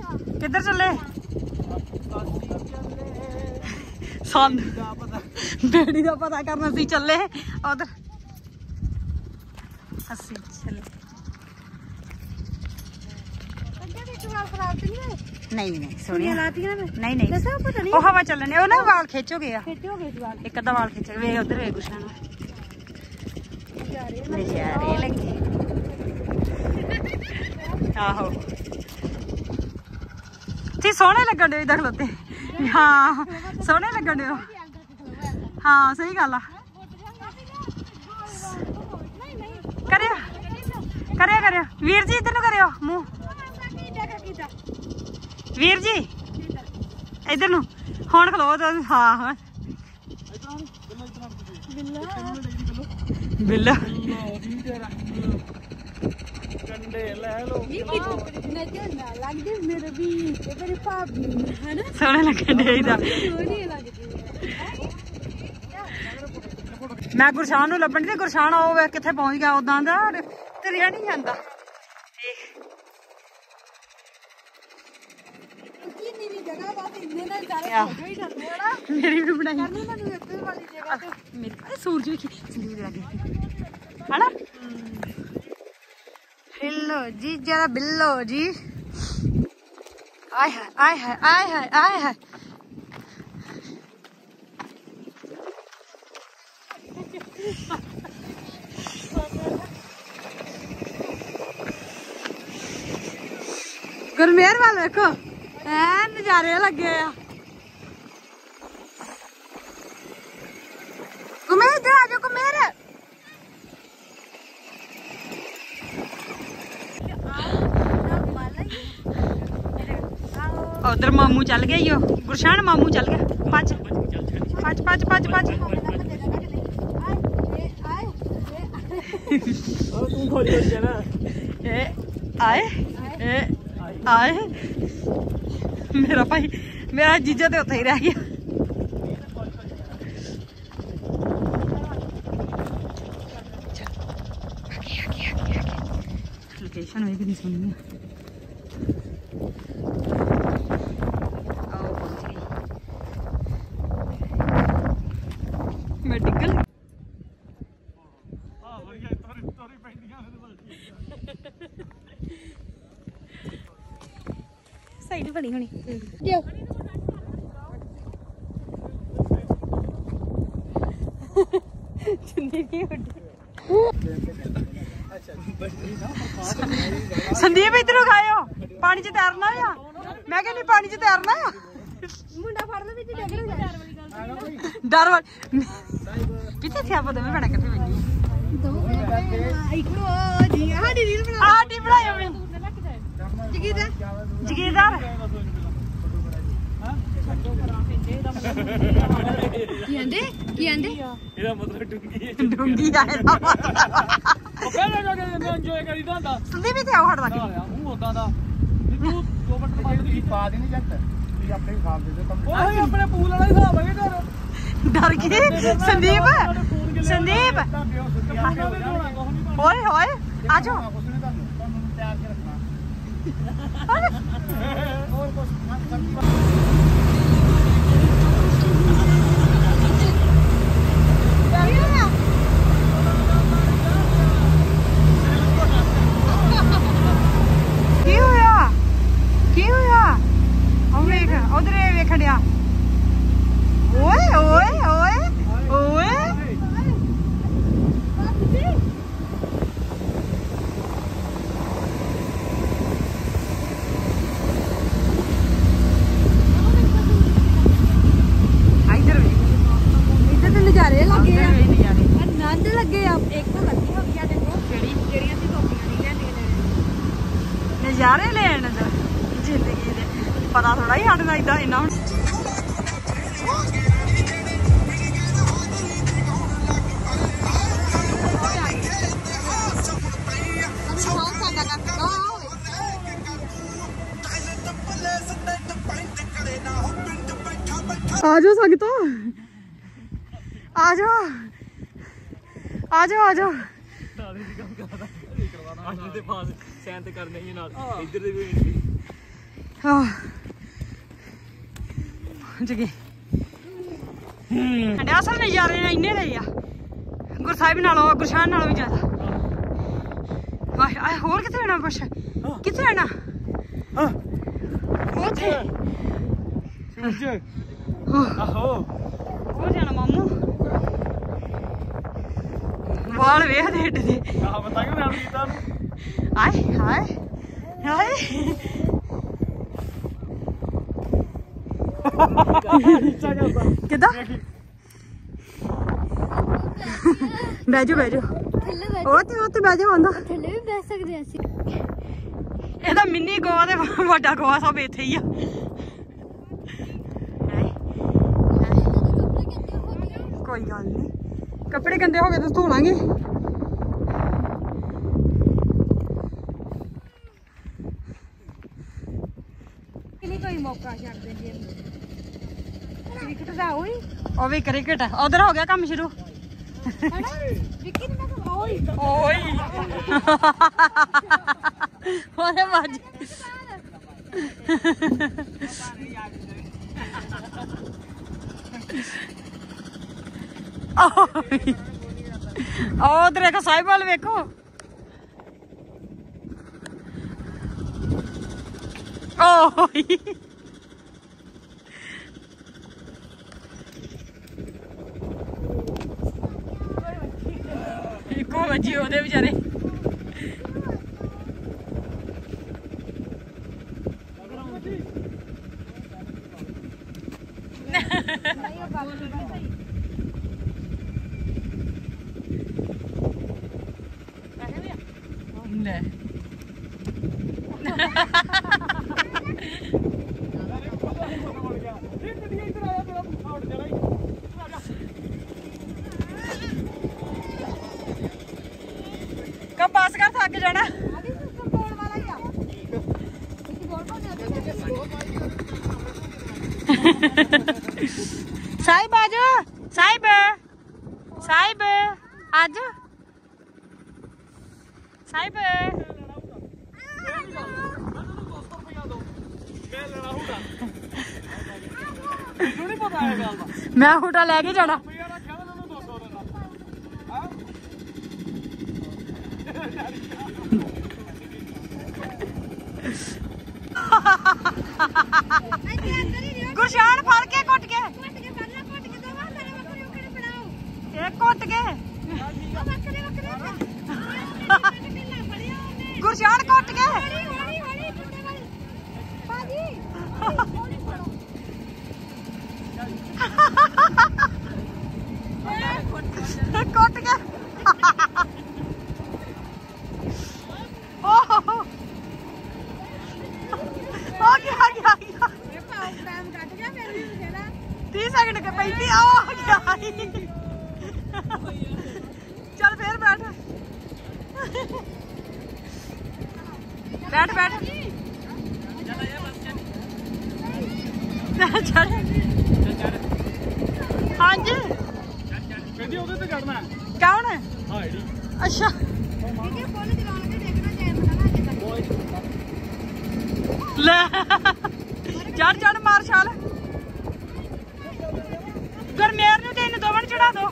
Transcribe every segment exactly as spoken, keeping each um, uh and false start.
किधर चले सन बेड़ी का पता करना सी चले उधर अस्सी चले नहीं नहीं सोनिया नहीं नहीं वो हवा चलने वो ना वाल खिंचो गया एक अद्धा वाल खिंच वे उधर वे कुछ नजारे लगे आहो जी सोहने लगन डे इधर खलोते हाँ सोहने लगन डे हाँ सही गल आ करियो करियो करियो वीर जी इधर करियो मुंह वीर जी इधर नु हुण खलो तो हाँ हाँ बिल्ला सोहने लगन डे मैं गुरशान नूं लभण दी गुरशान ओ किथे पहुंच गया उदां दा तुरिया नहीं जांदा मेरी भी बनाई सूरज भी है ना हिलो जी जरा बिल्लो जी आय है आय है आय है आय है गुरमेहर वाल देखो नजारे लगे गुरमेहर इधर आ जाओ गुरमेहर उधर मामू चल गया यो गुरशान मामू चल गया भज भज भज भज भज आए आए मेरा भाई मेरा जीजा तो उत्थे ही रह गया लोकेशन भी नहीं सुनी मेडिकल साइड बनी होनी जो संदीप इधर खाओ पानी च तैरना या मैं कहनी पानी च तैरना या मुंडा फड़ लो विच डर वाल पिछे थे आप दोवें भैणां कट्ठे बनी दो इको जी हाडी रील बना हाडी बनायो मैं जगीरदार जगीरदार की आंदे की आंदे ਇਹਦਾ ਮਤਲਬ ਡੂੰਗੀ ਡੂੰਗੀ ਆ ਇਹਦਾ ਮਤਲਬ ਉਹ ਪਹਿਲਾਂ ਜਾ ਕੇ ਇੰਜੋਏ ਕਰੀਦਾ ਹੁੰਦਾ ਸੰਦੀਪ ਵੀ ਤੇ ਆਉ ਹਟਦਾ ਕਿ ਉਹ ਉਦਾਂ ਦਾ ਤੂੰ ਦੋ ਮਿੰਟ ਬਾਅਦ ਤੁਸੀਂ ਪਾ ਦੇ ਨਹੀਂ ਜੱਟ ਤੁਸੀਂ ਆਪਣੇ ਹਿਸਾਬ ਦੇ ਦੇ ਓਏ ਆਪਣੇ ਪੂਲ ਵਾਲਾ ਹਿਸਾਬ ਹੈ ਘਰ ਡਰ ਗਏ ਸੰਦੀਪ ਸੰਦੀਪ ਓਏ ਓਏ ਆ ਜਾਓ ਤਿਆਰ ਕੇ ਰੱਖਣਾ ਹੋਰ ਕੁਝ उधर वेखड़िया ओए ओए ओए ओए इधर इधर तो नजारे लगे आनंद लगे एक तो लगी हो गया देखो जेड़ी जेड़ियां सी टोपियां नहीं लेने नजारे लेन जिंदगी दे पता थोड़ा ही हटना इदा इन्ना आ जाओ संगतो आ जाओ आ जाओ आ जाओ जगे असल नजारे इन्ने रहे आ गुरसाहिब नालों गुरशान नालों भी ज्यादा। होर कित्थे जाना बस कित्थे जाना हो जाना मामू वाल वेख दे एड्डे दे आए हाय हाय किदा बैजो बैजो बैजो आंदा एदा मिनी गोवा ते वड्डा गोवा सब इत्थे ही आ। कोई गल नहीं कपड़े गंदे हो गए तो धो लांगे। कोई मौका क्रिकेट दा होई ओ भी क्रिकेट उधर हो गया काम शुरू ओए ओए बाज उधर एक साहिब वाल वेखो इको बजी ओदे बेचारे कब पास कर थक जाना साहिब आज साहिब साहिब आज साहिब मैं हुटा लेके जाना गुरशान फड़ के कुट के कुट के गुरशान कुट के कुट के तीस सेकंड के पहली आओ चल फिर बैठ बैठ बैठ हाँ जी कौन है अच्छा ले चढ़ चढ़ मार छाल गरमेर नूं ते इन्हूं दोवां नूं चढ़ा दो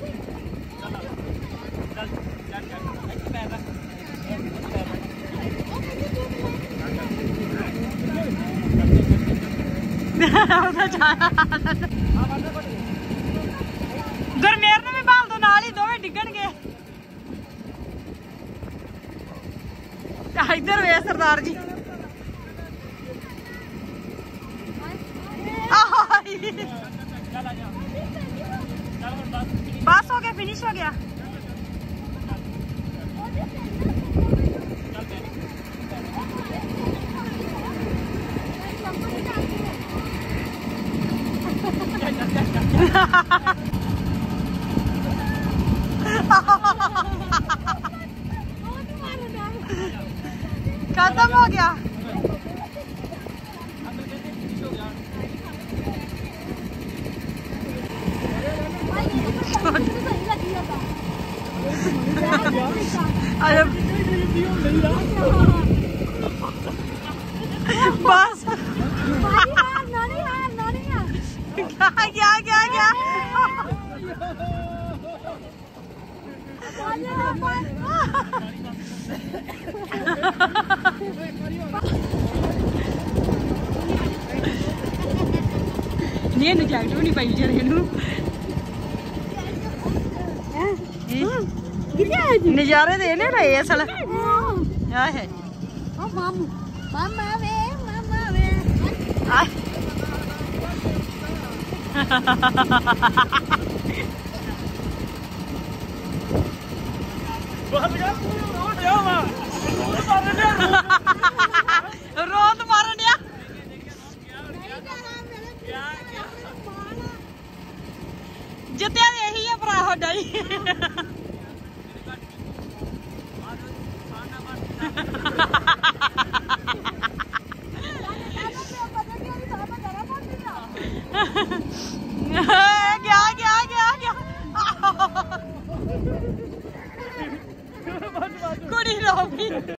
गरमेर नूं भी भाल दो नाल ही दोवें डिग्गणगे इधर वे सरदार जी बस हो गया फिनिश हो गया खत्म हो गया बस नहीं इन्हें जैकेट भी नहीं पाई बेचारे नजारे देने रहे असल है रोत मारन दिया जितया यही है भरा साडा गया गया गया गया कुड़ी रो भी